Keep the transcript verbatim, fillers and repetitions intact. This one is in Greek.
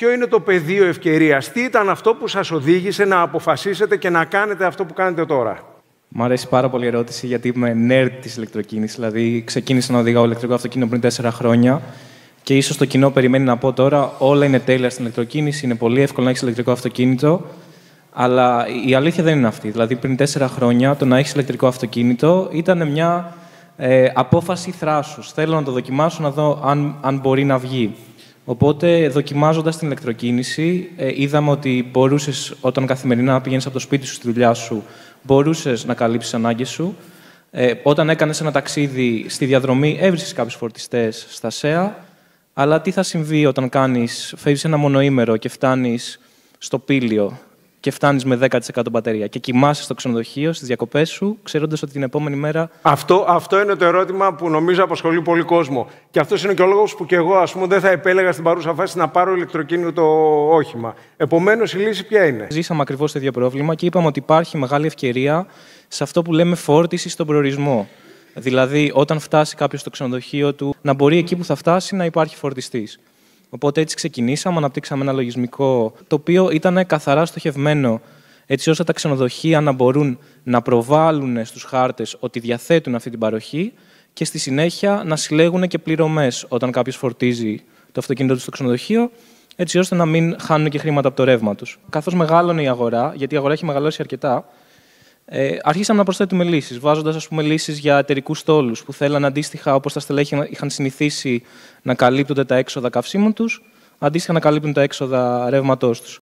ποιο είναι το πεδίο ευκαιρίας, τι ήταν αυτό που σας οδήγησε να αποφασίσετε και να κάνετε αυτό που κάνετε τώρα? Μ' αρέσει πάρα πολύ η ερώτηση, γιατί είμαι nerd της ηλεκτροκίνησης. Δηλαδή, ξεκίνησα να οδηγάω ηλεκτρικό αυτοκίνητο πριν τέσσερα χρόνια και ίσως το κοινό περιμένει να πω τώρα όλα είναι τέλεια στην ηλεκτροκίνηση, είναι πολύ εύκολο να έχεις ηλεκτρικό αυτοκίνητο. Αλλά η αλήθεια δεν είναι αυτή. Δηλαδή, πριν τέσσερα χρόνια το να έχεις ηλεκτρικό αυτοκίνητο ήταν μια ε, απόφαση θράσους. Θέλω να το δοκιμάσω, να δω αν, αν μπορεί να βγει. Οπότε, δοκιμάζοντας την ηλεκτροκίνηση, ε, είδαμε ότι μπορούσες, όταν καθημερινά πηγαίνεις από το σπίτι σου στη δουλειά σου, μπορούσες να καλύψεις τις ανάγκες σου. Ε, όταν έκανες ένα ταξίδι στη διαδρομή, έβρισκες κάποιους φορτιστές στα ΣΕΑ. Αλλά τι θα συμβεί όταν κάνεις, φεύγεις ένα μονοήμερο και φτάνεις στο Πήλιο και φτάνεις με δέκα τοις εκατό μπαταρία και κοιμάσαι στο ξενοδοχείο, στις διακοπές σου, ξέροντας ότι την επόμενη μέρα... Αυτό, αυτό είναι το ερώτημα που νομίζω απασχολεί πολύ κόσμο. Και αυτός είναι και ο λόγος που και εγώ, ας πούμε, δεν θα επέλεγα στην παρούσα φάση να πάρω ηλεκτροκίνητο όχημα. Επομένως, η λύση ποια είναι? Ζήσαμε ακριβώς το ίδιο πρόβλημα και είπαμε ότι υπάρχει μεγάλη ευκαιρία σε αυτό που λέμε φόρτιση στον προορισμό. Δηλαδή, όταν φτάσει κάποιος στο ξενοδοχείο του, να μπορεί εκεί που θα φτάσει να υπάρχει φορτιστής. Οπότε έτσι ξεκινήσαμε, αναπτύξαμε ένα λογισμικό το οποίο ήταν καθαρά στοχευμένο έτσι ώστε τα ξενοδοχεία να μπορούν να προβάλλουν στους χάρτες ότι διαθέτουν αυτή την παροχή και στη συνέχεια να συλλέγουν και πληρωμές όταν κάποιος φορτίζει το αυτοκίνητο του στο ξενοδοχείο, έτσι ώστε να μην χάνουν και χρήματα από το ρεύμα τους. Καθώς μεγάλωνε η αγορά, γιατί η αγορά έχει μεγαλώσει αρκετά, Ε, αρχίσαμε να προσθέτουμε λύσεις, βάζοντας ας πούμε, λύσεις για εταιρικούς στόλους που θέλαν αντίστοιχα, όπως τα στελέχη είχαν συνηθίσει να καλύπτονται τα έξοδα καυσίμων τους, αντίστοιχα να καλύπτουν τα έξοδα ρεύματός τους.